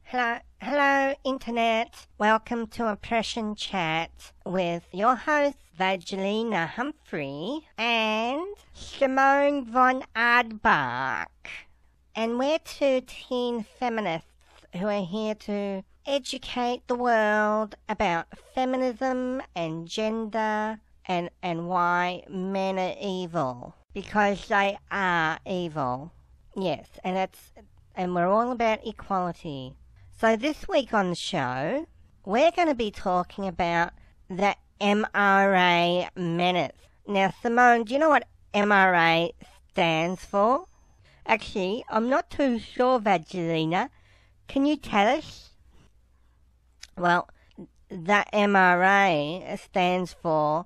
Hello, Internet. Welcome to Oppression Chat with your hosts, Vagelina Humphrey and Simone von Aardbach. And we're two teen feminists who are here to educate the world about feminism and gender and why men are evil. Because they are evil. Yes, and we're all about equality. So this week on the show, we're going to be talking about the MRA menace. Now, Simone, do you know what MRA stands for? Actually, I'm not too sure, Vagelina. Can you tell us? Well, the MRA stands for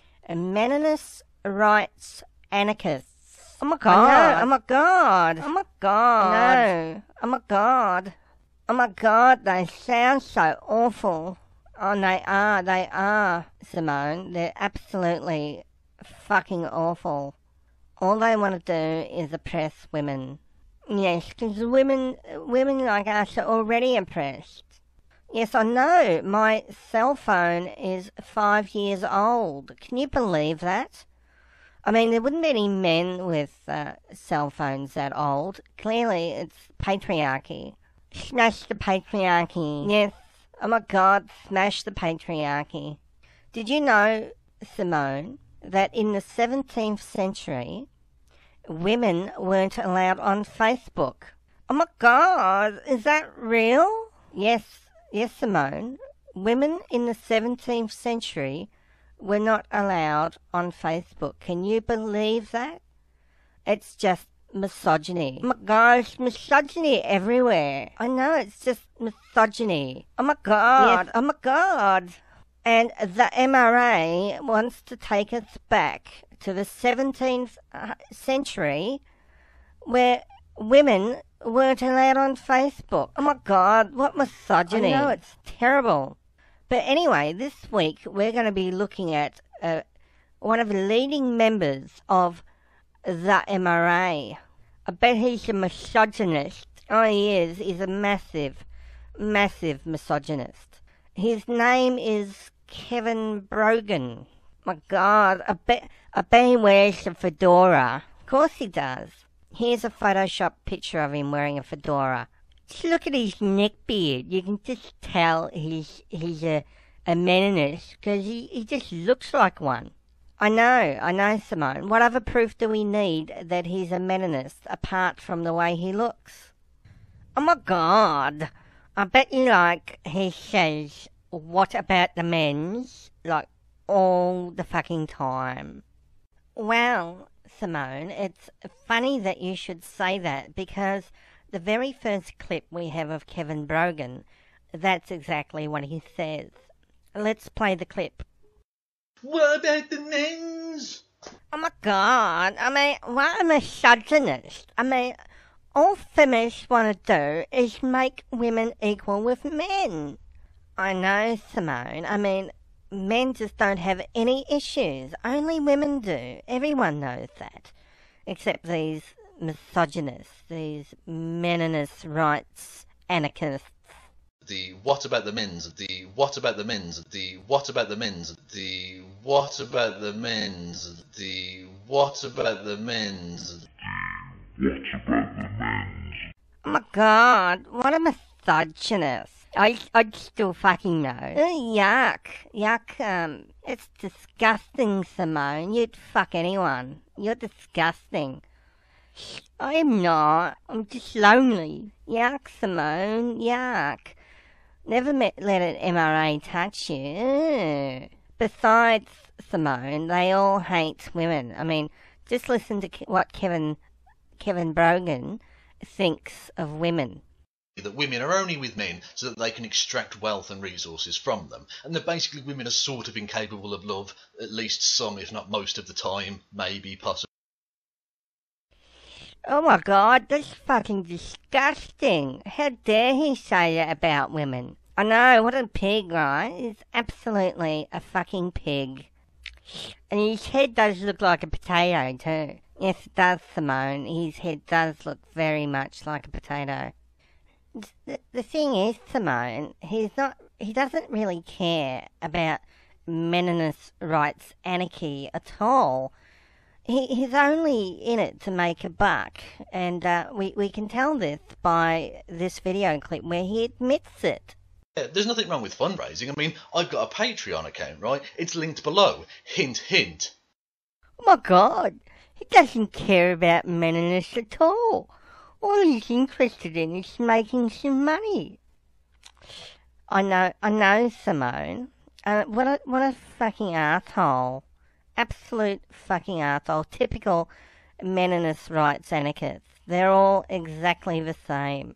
Meninist Rights Anarchists. Oh my God. Oh my God. Oh my God. No. Oh my God. Oh my God, they sound so awful. Oh, they are, Simone. They're absolutely fucking awful. All they want to do is oppress women. Yes, because women like us are already oppressed. Yes, I know. My cell phone is 5 years old. Can you believe that? I mean, there wouldn't be any men with cell phones that old. Clearly, it's patriarchy. Smash the patriarchy. Yes. Oh my God, smash the patriarchy. Did you know, Simone, that in the 17th century, women weren't allowed on Facebook? Oh my God, is that real? Yes, Simone. Women in the 17th century were not allowed on Facebook. Can you believe that? It's just misogyny. Oh my gosh, misogyny everywhere. I know, it's just misogyny. Oh my God. Yes. Oh my God. And the MRA wants to take us back to the 17th century where women weren't allowed on Facebook. Oh my God, what misogyny. I know, it's terrible. But anyway, this week we're going to be looking at one of the leading members of the MRA. I bet he's a misogynist. Oh, he is. He's a massive, massive misogynist. His name is Kevin Brogan. My God, I bet he wears a fedora. Of course he does. Here's a Photoshop picture of him wearing a fedora. Just look at his neck beard. You can just tell he's a meninist because he just looks like one. I know, Simone. What other proof do we need that he's a meninist apart from the way he looks? Oh my God. I bet you he says, what about the men's? All the fucking time. Well, Simone, it's funny that you should say that because the very first clip we have of Kevin Brogan, that's exactly what he says. Let's play the clip. What about the men's? Oh my God, I mean, what a misogynist. I mean, all feminists want to do is make women equal with men. I know, Simone. I mean, men just don't have any issues. Only women do. Everyone knows that. Except these misogynists, these meninist rights anarchists. The what about the men's? The what about the men's? The what about the men's? The what about the men's? The what about the men's? What about the men's? Oh my God, what a misogynist. I'd still fucking know. Yuck. It's disgusting, Simone. You'd fuck anyone. You're disgusting. I'm not. I'm just lonely. Yuck, Simone. Yuck. Never let an MRA touch you. Besides, Simone, they all hate women. I mean, just listen to what Kevin Brogan thinks of women. That women are only with men so that they can extract wealth and resources from them, and that basically women are sort of incapable of love, at least some, if not most of the time, maybe, possibly. Oh my God, that's fucking disgusting. How dare he say that about women? I know, what a pig, right? He's absolutely a fucking pig. And his head does look like a potato too. Yes, it does, Simone. His head does look very much like a potato. The thing is, Simone, he doesn't really care about meninist rights anarchy at all. He's only in it to make a buck, and we can tell this by this video clip where he admits it. Yeah, there's nothing wrong with fundraising. I mean, I've got a Patreon account, right? It's linked below. Hint, hint. Oh my God, he doesn't care about meninists at all. All he's interested in is making some money. I know, Simone. What a fucking asshole. Absolute fucking arsehole. Typical meninist rights anarchists. They're all exactly the same.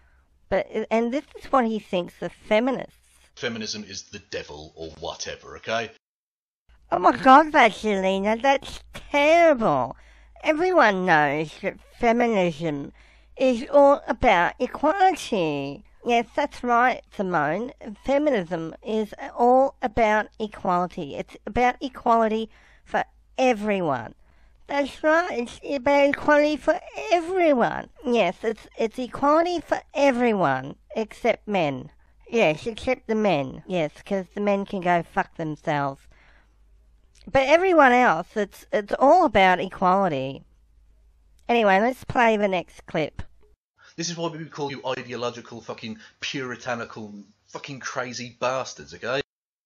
And this is what he thinks of feminists. Feminism is the devil or whatever, okay? Oh my God, Vasilina, that's terrible. Everyone knows that feminism is all about equality. Yes, that's right, Simone. Feminism is all about equality. It's about equality for everyone. That's right, it's about equality for everyone. Yes, it's equality for everyone, except men. Yes, except the men. Yes, because the men can go fuck themselves. But everyone else, it's all about equality. Anyway, let's play the next clip. This is why we call you ideological, fucking puritanical, fucking crazy bastards, okay?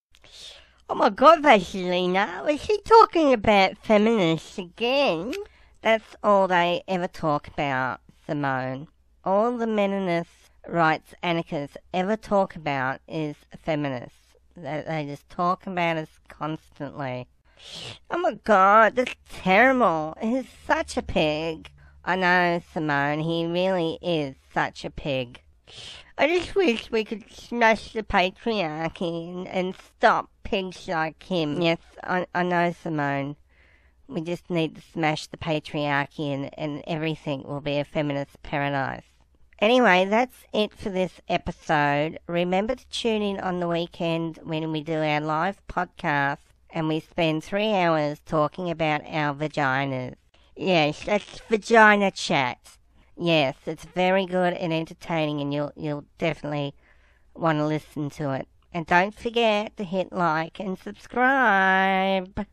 Oh my God, Vasilina, was she talking about feminists again? That's all they ever talk about, Simone. All the meninist rights anarchists ever talk about is feminists. They just talk about us constantly. Oh my God, that's terrible. He's such a pig. I know, Simone, he really is such a pig. I just wish we could smash the patriarchy and stop pigs like him. Yes, I know, Simone. We just need to smash the patriarchy and everything will be a feminist paradise. Anyway, that's it for this episode. Remember to tune in on the weekend when we do our live podcast and we spend 3 hours talking about our vaginas. Yes, that's vagina chat. Yes, it's very good and entertaining, and you'll definitely want to listen to it. And don't forget to hit like and subscribe.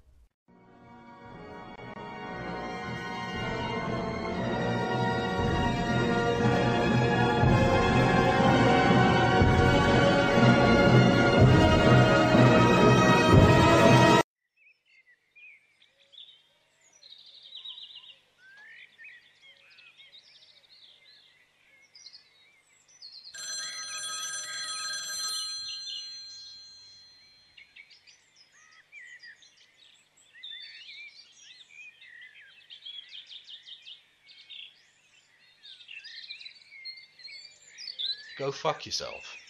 Go fuck yourself.